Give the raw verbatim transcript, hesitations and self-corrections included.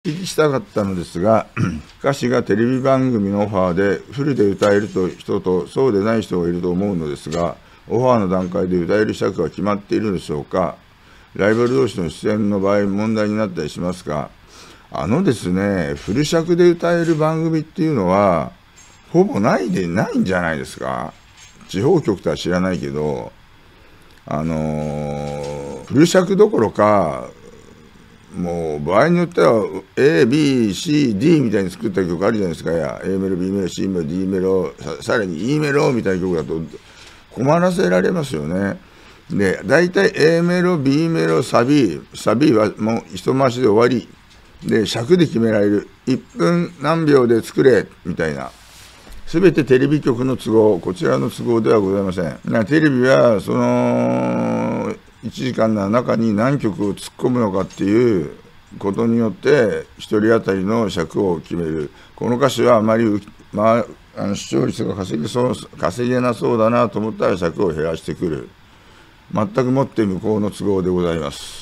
お聞きしたかったのですが、歌手がテレビ番組のオファーでフルで歌える人とそうでない人がいると思うのですが、オファーの段階で歌える尺は決まっているでしょうか。ライバル同士の出演の場合、問題になったりしますか。あのですね、フル尺で歌える番組っていうのは、ほぼないでないんじゃないですか。地方局とは知らないけど、あのー、フル尺どころか、もう場合によっては A、B、C、D みたいに作った曲あるじゃないですか。いや A メロ、B メロ、C メロ、D メロ、さ, さらに E メロみたいな曲だと困らせられますよね。で、大体 A メロ、B メロ、サビ、サビはもう一回しで終わり。で、尺で決められる。いっぷん何秒で作れ、みたいな。すべてテレビ局の都合、こちらの都合ではございません。テレビは、その、いちじかんの中に何曲を突っ込むのかっていうことによって、ひとり当たりの尺を決める。この歌手はあまり、まあ、あの視聴率が稼げそう、稼げなそうだなと思ったら尺を減らしてくる。全くもって向こうの都合でございます。